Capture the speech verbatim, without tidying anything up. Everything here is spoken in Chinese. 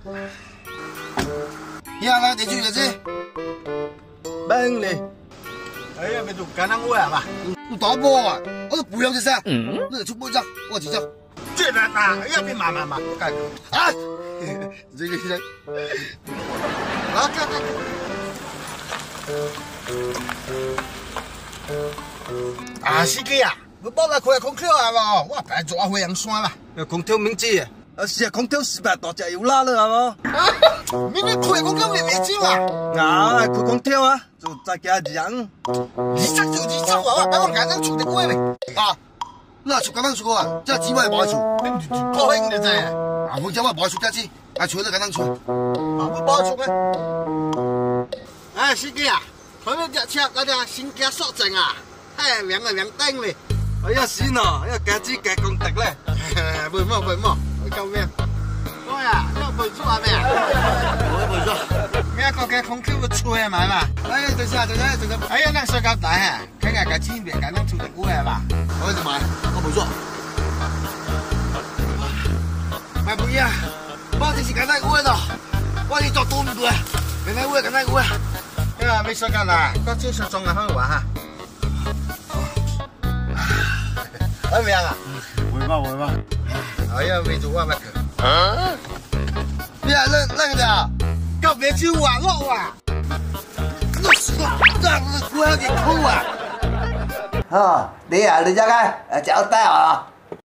呀，来，你去哪去？ 笨嘞！哎呀，没做干那我吧？ 你打波啊？我都不要这噻。嗯。那出波张，我几张？ 这那那，哎呀，别骂骂骂，干啊！这个这个。啊，干干。 啊，司机啊，我帮你开空调啊嘛，我白做回阳山啦。 空调名字，啊是啊，空调十八大只有拉了好冇？ 啊，明明开空调没名字嘛？ 啊，开空调啊，就再加人。 你这就你这娃娃，把我眼睛出的怪嘞！ 啊，那出刚刚出啊，这几万包出， 高兴的在。 啊，我叫我包出家去，啊，除了刚刚出。 啊，我包出咩？哎，司機啊，佢呢隻車嗰隻先加索正啊，哎，兩個兩丁嘞。 哎呀，是喏，哎呀，家子加功德咧。 背麼背麼，我救命！哥呀，呢個背書係咩啊？ 我背書。 咩個嘅空調會吹係咪嘛？ 哎呀，等下等下等下。 哎呀，那水膠大啊，佢係個千邊，咁樣出得過係嘛？ 我去買，我背書。哎，不要，我這是簡單烏的，我哋做多唔多啊？簡單烏，簡單烏啊！ 呀，沒水膠啦，個招數仲係好玩哈。怎麼樣啊？ 會嗎會嗎？ 哎呀，沒做完那個。 啊？呀，那那個的， 告別去網絡啊！ 那是那那我要給扣啊！ 哦，你啊，你家嘅誒找帶啊！